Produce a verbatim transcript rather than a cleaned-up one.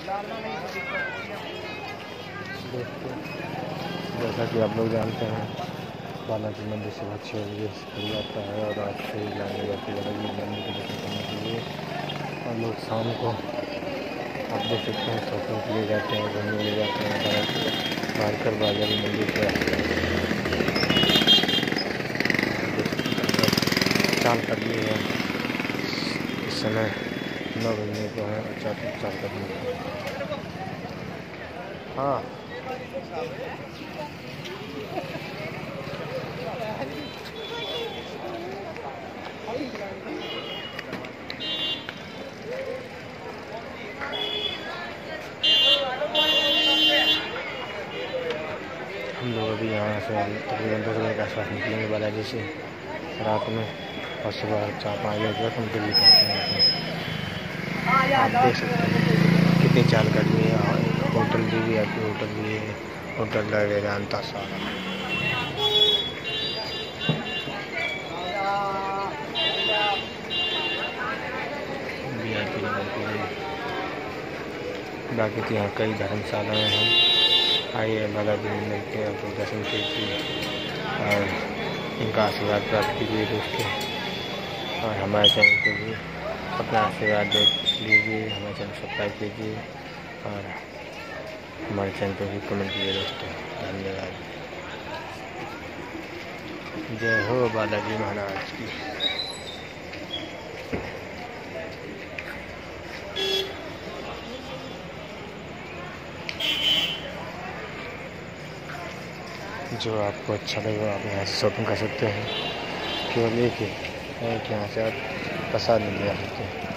दोस्तों, जैसा कि आप लोग जानते हैं, बालाजी मंदिर से बहुत छः बजे खुल जाता है और रात से ही लाइन जाती है बालाजी मंदिर के दर्शन करने के लिए। और लोग शाम को आप देख सकते हैं शॉपिंग के लिए जाते हैं, घूमने के लिए जाते हैं मारकर बालाजी मंदिर से चाल कर लिए हैं। इस समय नौ बजने को है और चार चाल करने को। हाँ, हम लोग अभी यहाँ से तकरीबन दस बजे के आसपास निकलेंगे बालाजी से रात में, और सुबह चार पाँच बजे तक हम दिल्ली पहुँचेंगे। आप देख सकते हैं कितनी चाल कर रही है। होटल भी भी आपकी होटल भी है, होटल वेदांता सारा। बाकी तो यहाँ कई धर्मशालाएँ हैं। आइए बालाजी मंदिर के आपको दर्शन कीजिए और इनका आशीर्वाद प्राप्त कीजिए दोस्तों। और हमारे चैनल के लिए अपना आशीर्वाद दे लीजिए, हमारे चैनल सब्सक्राइब कीजिए और हमारे चैनल पर भी कमेंट कीजिए दोस्तों। धन्यवाद। जय हो बालाजी महाराज की। जो आपको अच्छा लगेगा आप यहाँ से शॉपिंग कर सकते हैं। केवल एक ही है कि यहाँ से आप प्रसाद मिल जा सकते हैं।